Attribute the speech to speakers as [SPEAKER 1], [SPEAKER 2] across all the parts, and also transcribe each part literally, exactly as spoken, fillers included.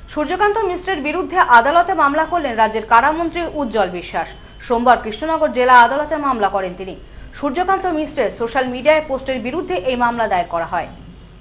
[SPEAKER 1] সূর্যকান্ত মিশ্রের বিরুদ্ধে আদালতে মামলা করলেন রাজ্যের কারামন্ত্রী উজ্জ্বল বিশ্বাস। সোমবার কৃষ্ণনগর জেলা আদালতে মামলা করেন তিনি। সূর্যকান্ত মিশ্রের সোশ্যাল মিডিয়ায় পোস্টের বিরুদ্ধে এই মামলা দায়ের করা হয়।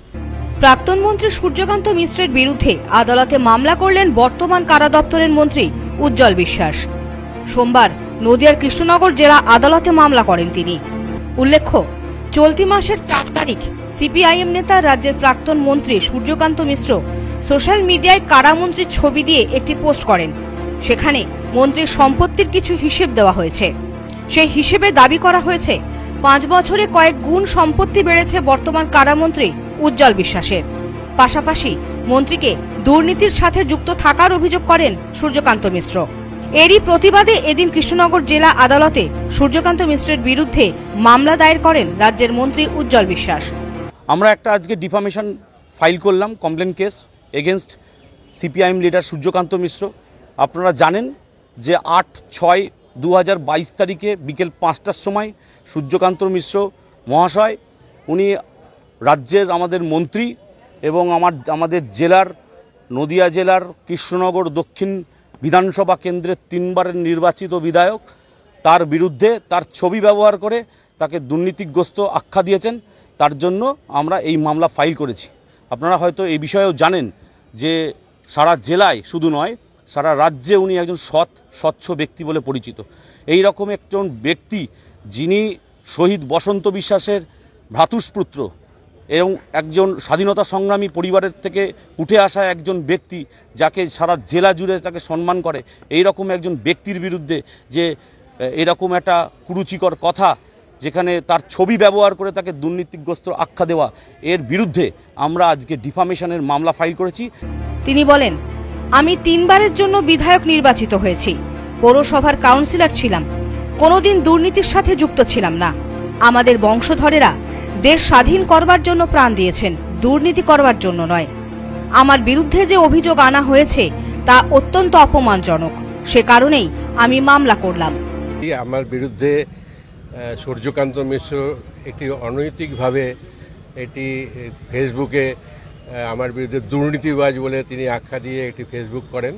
[SPEAKER 1] প্রাক্তন মন্ত্রী সূর্যকান্ত মিশ্রের বিরুদ্ধে আদালতে মামলা করলেন বর্তমান কারা দপ্তরের মন্ত্রী উজ্জ্বল বিশ্বাস। সোমবার নদিয়ার কৃষ্ণনগর জেলা আদালতে মামলা করেন তিনি। উল্লেখ্য, চলতি মাসের চার তারিখ সিপিআইএম নেতা রাজ্যের প্রাক্তন মন্ত্রী সূর্যকান্ত মিশ্র সোশ্যাল মিডিয়ায় কারামন্ত্রীর ছবি দিয়ে একটি পোস্ট করেন। সেখানে মন্ত্রীর সম্পত্তির কিছু হিসেব দেওয়া হয়েছে। সেই হিসেবে দাবি করা হয়েছে পাঁচ বছরে কয়েক গুণ সম্পত্তি বেড়েছে বর্তমান কারামন্ত্রী উজ্জ্বল বিশ্বাসের। পাশাপাশি মন্ত্রীকে দুর্নীতির সাথে যুক্ত থাকার অভিযোগ করেন সূর্যকান্ত মিশ্র। এরই প্রতিবাদে এদিন কৃষ্ণনগর জেলা আদালতে সূর্যকান্ত মিশ্রের বিরুদ্ধে মামলা দায়ের করেন রাজ্যের মন্ত্রী উজ্জ্বল বিশ্বাস।
[SPEAKER 2] আমরা একটা আজকে ডিফামেশন ফাইল করলাম, complain case against CPIM leader Suryakanta Mishra. আপনারা জানেন যে আট ছয় দু হাজার বাইশ তারিখে বিকেল পাঁচটার সময় সূর্যকান্ত মিশ্র মহাশয় উনি রাজ্যের আমাদের মন্ত্রী এবং আমার আমাদের জেলার নদিয়া জেলার কৃষ্ণনগর দক্ষিণ বিধানসভা কেন্দ্রের তিনবারের নির্বাচিত বিধায়ক, তার বিরুদ্ধে তার ছবি ব্যবহার করে তাকে দুর্নীতিগ্রস্ত আখ্যা দিয়েছেন। তার জন্য আমরা এই মামলা ফাইল করেছি। আপনারা হয়তো এই বিষয়েও জানেন যে সারা জেলায় শুধু নয়, সারা রাজ্যে উনি একজন সৎ স্বচ্ছ ব্যক্তি বলে পরিচিত। এই রকম একজন ব্যক্তি যিনি শহীদ বসন্ত বিশ্বাসের ভ্রাতুষ্পুত্র এবং একজন স্বাধীনতা সংগ্রামী পরিবারের থেকে উঠে আসা একজন ব্যক্তি, যাকে সারা জেলা জুড়ে তাকে সম্মান করে, এই রকম একজন ব্যক্তির বিরুদ্ধে যে এরকম একটা কুরুচিকর কথা, যেখানে তার ছবি ব্যবহার করে তাকে দুর্নীতিগ্রস্ত আখ্যা দেওয়া, এর বিরুদ্ধে আমরা আজকে ডিফামেশনের মামলা ফাইল করেছি।
[SPEAKER 1] তিনি বলেন, আমি তিনবারের জন্য বিধায়ক নির্বাচিত হয়েছি, পৌরসভার কাউন্সিলর ছিলাম, কোনোদিন দুর্নীতির সাথে যুক্ত ছিলাম না। আমাদের বংশধরেরা দেশ স্বাধীন করবার জন্য প্রাণ দিয়েছেন, দুর্নীতি করবার জন্য নয়। আমার বিরুদ্ধে যে অভিযোগ আনা হয়েছে তা অত্যন্ত অপমানজনক, সে কারণেই আমি মামলা করলাম।
[SPEAKER 3] আমার বিরুদ্ধে সূর্যকান্ত মিশ্র একটি অনৈতিকভাবে এটি ফেসবুকে আমার বিরুদ্ধে দুর্নীতিবাজ বলে তিনি আখ্যা দিয়ে একটি ফেসবুক করেন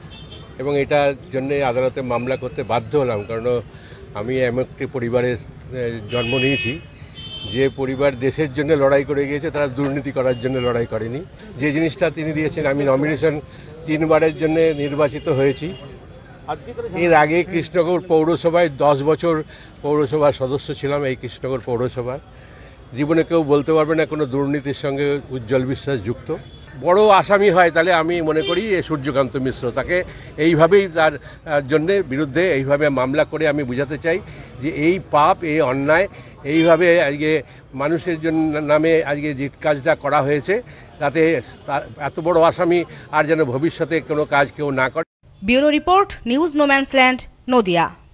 [SPEAKER 3] এবং এটার জন্যে আদালতে মামলা করতে বাধ্য হলাম। কারণ আমি এমন একটি পরিবারে জন্ম নিয়েছি যে পরিবার দেশের জন্য লড়াই করে গিয়েছে, তারা দুর্নীতি করার জন্য লড়াই করেনি। যে জিনিসটা তিনি দিয়েছেন, আমি নমিনেশন তিনবারের জন্য নির্বাচিত হয়েছি। এর আগে কৃষ্ণনগর পৌরসভায় দশ বছর পৌরসভার সদস্য ছিলাম। এই কৃষ্ণনগর পৌরসভার জীবনে কেউ বলতে পারবে না কোনো দুর্নীতির সঙ্গে উজ্জ্বল বিশ্বাস যুক্ত। বড় আসামি হয় তাহলে আমি মনে করি এ সূর্যকান্ত মিশ্র, তাকে এইভাবেই তার জন্যে বিরুদ্ধে এইভাবে মামলা করে আমি বুঝাতে চাই যে এই পাপ, এই অন্যায়, এইভাবে আজকে মানুষের জন্য নামে আজকে যে কাজটা করা হয়েছে, তাতে এত বড় আসামি আর যেন ভবিষ্যতে কোনো কাজ কেউ না করে।
[SPEAKER 1] Bureau report, news no man's land, Nadia.